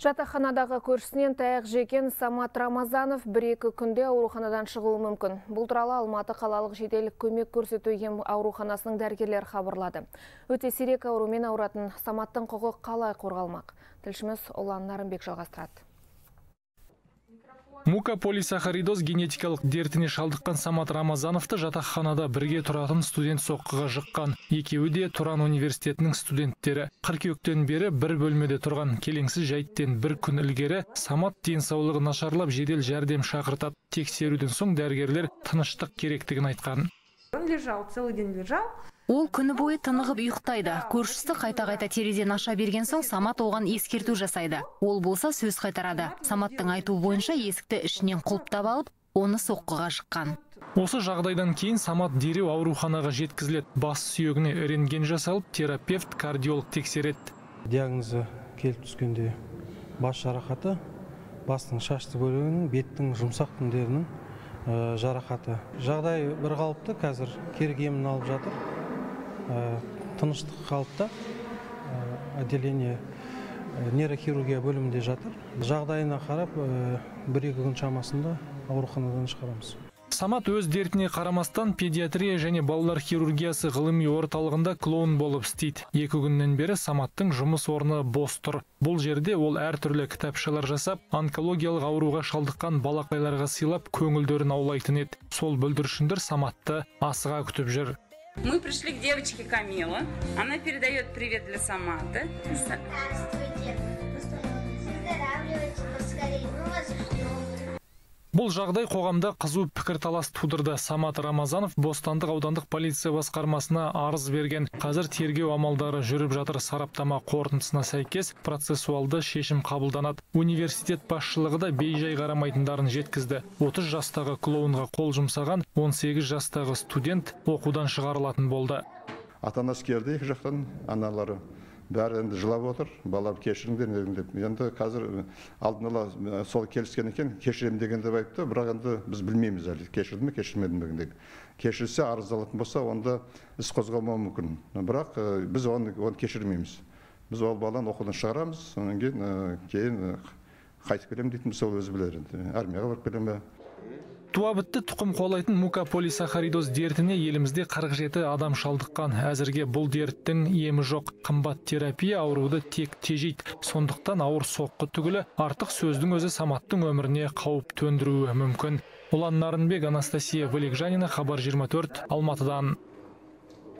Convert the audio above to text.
Жатақханадағы көршісінен таяқ жеген Самат Рамазанов 1-2 күнде ауруханадан шығуы мүмкін. Бұл туралы Алматы қалалық жедел көмек көрсету ем ауруханасының дәрігерлері хабарлады. Өте сирек аурумен ауыратын Саматтың құқығы қалай қорғалмақ? Тілшіміз Ұлан Нарынбек жалғастырады. Мукополисахаридоз генетикалық дертіне шалдыққан Самат Рамазановты жатақханада бірге тұратын студент соққыға жыққан. Екеуі де Тұран университетінің студенттері. Қыркүйектен бері бір бөлмеде тұрған. Келеңсіз жайттен бір күн ілгері Самат денсаулығы нашарлап жедел жәрдем шақыртады. Тексеруден соң дәрігерлер тыныштық керектігін айтқан. Он лежал, целый день лежал. Ол күні бойы тынығып ұйықтайды. Көршісі қайта-қайта терезеден аша берген соң Самат оған ескерту жасайды. Ол болса сөз қайтарады. Саматтың айтуы бойынша есікті ішінен құлыптап алып, оны соққыға жыққан. Осы жағдайдан кейін Самат дереу ауруханаға жеткізіледі. Бас сүйегіне рентген жасалып, терапевт, кардиолог тексереді. Диагнозы келіп түскенде бас жарақаты, бастың шашты бөлігінің, беттің жұмсақ тіндерінің жарақаты. Жағдай бір қалыпты, қазір керек емін алып жатыр. Тыныштық қалыпта, отделение нейрохирургия бөлімінде жатыр. Жағдайына қарап, 1-2 күн шамасында ауруханадан шығарамыз. Самат өз дертіне қарамастан педиатрия және балалар хирургиясы ғылыми орталығында клоун болып істейді. 2 күннен бері Саматтың жұмыс орны бос тұр. Бұл жерде ол әртүрлі кітапшалар жасап, онкологиялық ауруға шалдыққан балақайларға сыйлап, көңілдерін аулайтын еді. Сол бүлдіршіндер Саматты асыға күтіп жүр. Мы пришли к девочке Камила. Она передает привет для Самата. Здравствуйте. Выздоравливайте поскорее. Мы вас ждем. Бұл жағдай қоғамда қызу пікірталас тудырды. Самат Рамазанов Бостандық аудандық полиция басқармасына арыз берген. Қазір тергеу амалдары жүріп жатыр. Сараптама қорытындысына сәйкес процессуалды шешім қабылданады. Университет басшылығы да бей-жай қарамайтындарын жеткізді. 30 жастағы клоунға қол жұмсаған 18 жастағы студент оқудан шығарылатын болды. Ата-анасы келді, екі жақтан аналары. Бәрі енді жылап отыр, балам кешіріңдер деп. Енді қазір алдын ала сол келіскен екен, кешірем дегенде айтты, бірақ енді біз білмейміз әлі, кешірді ме, кешірмеді ме дегенде. Кешірсе, арыз алатын болса, онда іс қозғалмауы мүмкін. Бірақ біз оны кешірмейміз. Біз ол баланы оқудан шығарамыз, сонан кейін қайтып келем дейтін сол өзі білер. Армияға барып келем бе. Туабітті тұқым қуалайтын мукополисахаридоз дертіне елімізде 47 адам шалдыққан. Әзірге бұл дерттің емі жоқ. Қымбат терапия ауруды тек тежейді. Сондықтан ауыр соққы түгілі артық сөздің өзі Саматтың өміріне қауіп төндіруі мүмкін. Ұлан Нарынбек, Анастасия Валикжанина, Хабар 24, Алматыдан.